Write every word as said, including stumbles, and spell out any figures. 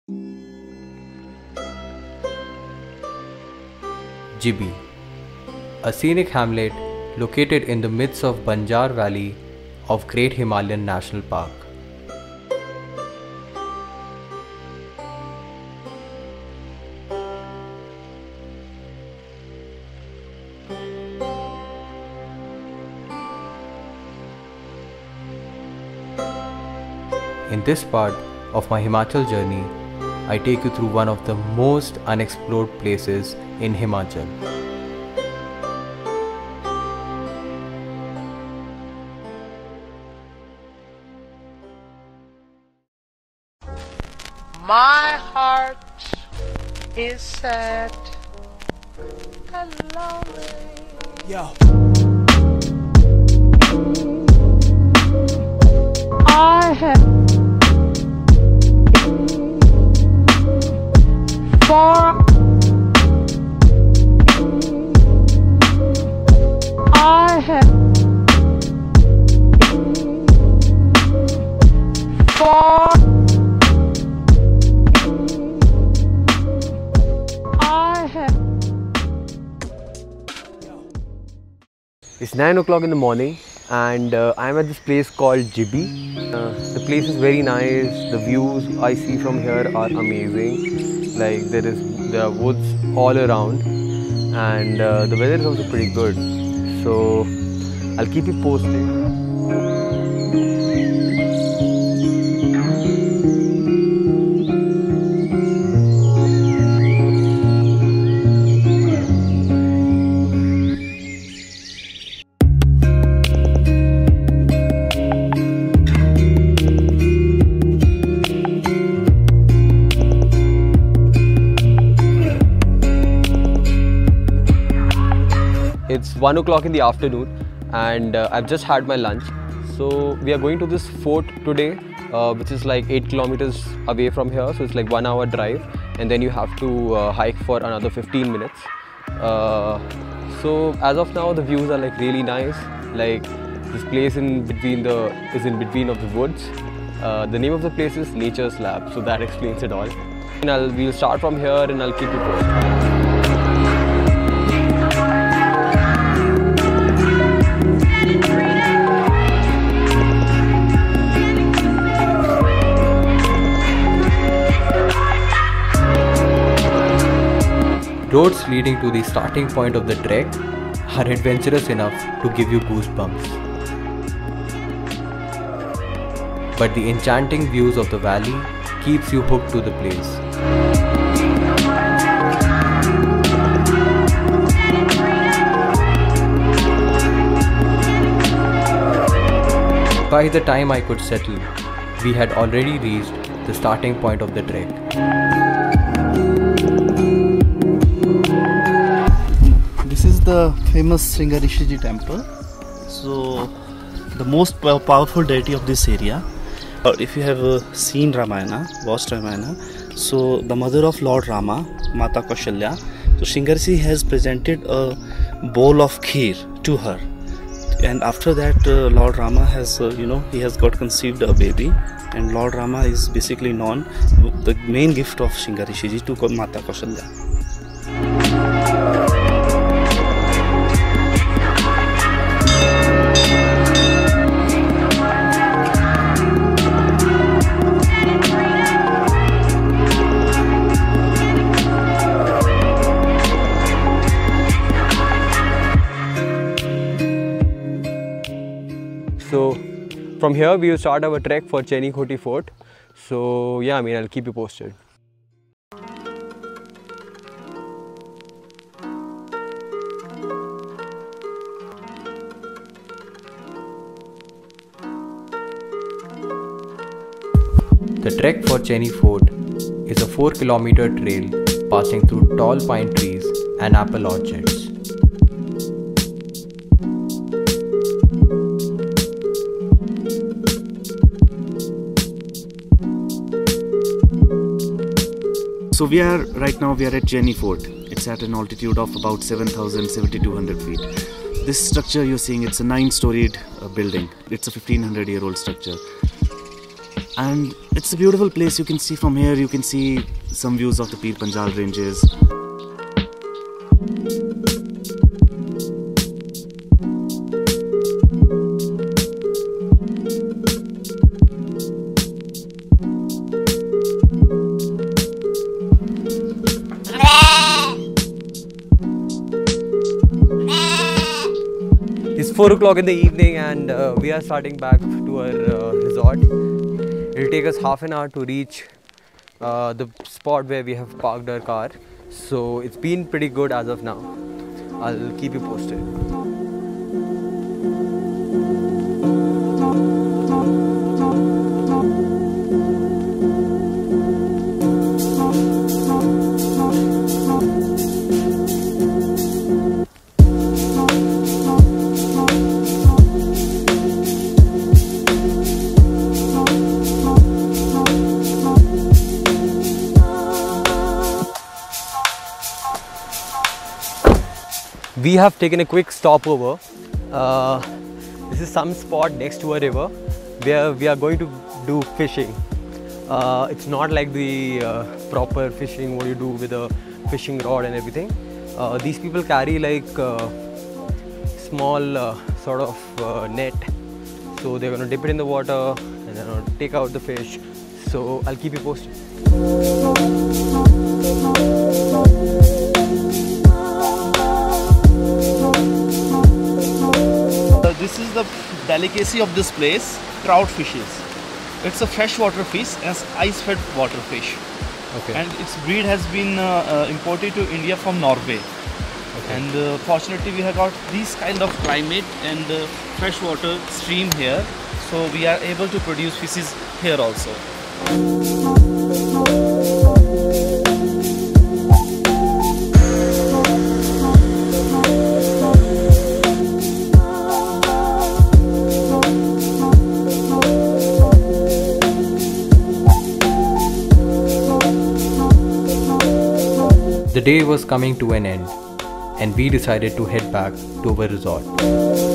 Jibi, a scenic hamlet located in the midst of Banjar Valley of Great Himalayan National Park. In this part of my Himachal journey, I take you through one of the most unexplored places in Himachal. My heart is sad and lonely. Yo. I have for I have for I have. It's nine o'clock in the morning and uh, I'm at this place called Jibi. Uh, the place is very nice. The views I see from here are amazing. Like there is there are woods all around and uh, the weather is also pretty good. So I'll keep you posted. It's one o'clock in the afternoon and uh, I've just had my lunch. So we are going to this fort today, uh, which is like eight kilometers away from here. So it's like one hour drive and then you have to uh, hike for another fifteen minutes. Uh, so as of now the views are like really nice. Like this place in between the is in between of the woods. Uh, the name of the place is Nature's Lab, so that explains it all. And I'll, we'll start from here and I'll keep you posted. Roads leading to the starting point of the trek are adventurous enough to give you goosebumps. But the enchanting views of the valley keeps you hooked to the place. By the time I could settle, we had already reached the starting point of the trek. This is the famous Sringarishiji temple. So, the most powerful deity of this area. Uh, if you have uh, seen Ramayana, watched Ramayana, so the mother of Lord Rama, Mata Kaushalya, so Sringarishi has presented a bowl of kheer to her. And after that, uh, Lord Rama has, uh, you know, he has got conceived a baby. And Lord Rama is basically known, the main gift of Sringarishiji to Mata Kaushalya. So from here we will start our trek for Cheni Khoti Fort. So yeah, I mean I'll keep you posted. The trek for Cheni Fort is a four kilometer trail passing through tall pine trees and apple orchards. So we are right now we are at Cheni Fort. It's at an altitude of about seven thousand seventy-two hundred feet. This structure you're seeing, it's a nine-storied uh, building. It's a fifteen hundred year old structure. and it's a beautiful place. You can see from here, you can see some views of the Pir Panjal ranges. It's four o'clock in the evening and uh, we are starting back to our uh, resort. It'll take us half an hour to reach uh, the spot where we have parked our car. So it's been pretty good as of now. I'll keep you posted. We have taken a quick stopover. Uh, this is some spot next to a river where we are going to do fishing. Uh, it's not like the uh, proper fishing what you do with a fishing rod and everything. Uh, these people carry like uh, small uh, sort of uh, net. So they're gonna dip it in the water and then gonna take out the fish. So I'll keep you posted. This is the delicacy of this place, trout fishes. It's a freshwater fish as ice-fed water fish. Okay. And its breed has been uh, uh, imported to India from Norway. Okay. And uh, fortunately we have got this kind of climate and uh, freshwater stream here. So we are able to produce fishes here also. The day was coming to an end, and we decided to head back to our resort.